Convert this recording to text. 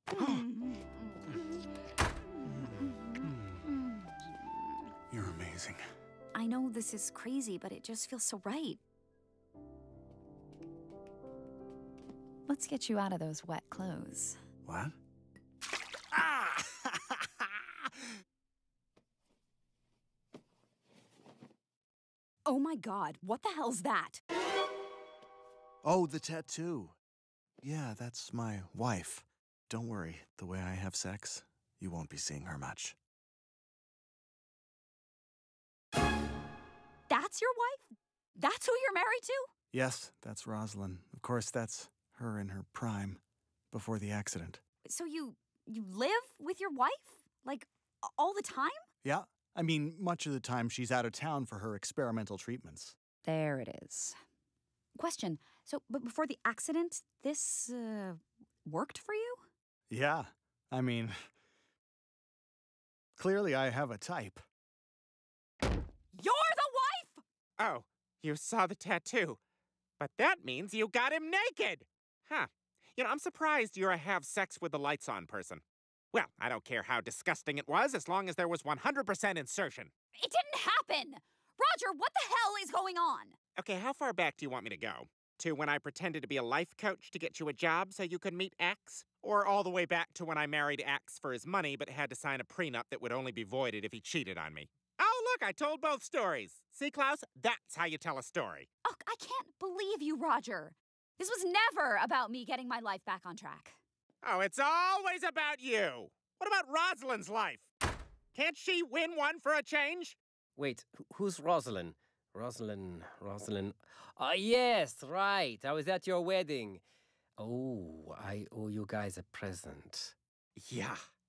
You're amazing. I know this is crazy, but it just feels so right. Let's get you out of those wet clothes. What? Ah! Oh my God, what the hell's that? Oh, the tattoo. Yeah, that's my wife. Don't worry, the way I have sex, you won't be seeing her much. That's your wife? That's who you're married to? Yes, that's Rosalind. Of course, that's her in her prime, before the accident. So you live with your wife? Like, all the time? Yeah, I mean, much of the time she's out of town for her experimental treatments. There it is. Question, but before the accident, this, worked for you? Yeah, I mean, clearly I have a type. You're the wife?! Oh, you saw the tattoo. But that means you got him naked! Huh. I'm surprised you're a have sex with the lights on person. Well, I don't care how disgusting it was, as long as there was 100% insertion. It didn't happen! Roger, what the hell is going on? Okay, how far back do you want me to go? To when I pretended to be a life coach to get you a job so you could meet X? Or all the way back to when I married X for his money but had to sign a prenup that would only be voided if he cheated on me? Oh, look, I told both stories. See, Klaus? That's how you tell a story. Oh, I can't believe you, Roger. This was never about me getting my life back on track. Oh, it's always about you. What about Rosalind's life? Can't she win one for a change? Wait, who's Rosalind? Rosalind. Yes, right. I was at your wedding. Oh, I owe you guys a present. Yeah,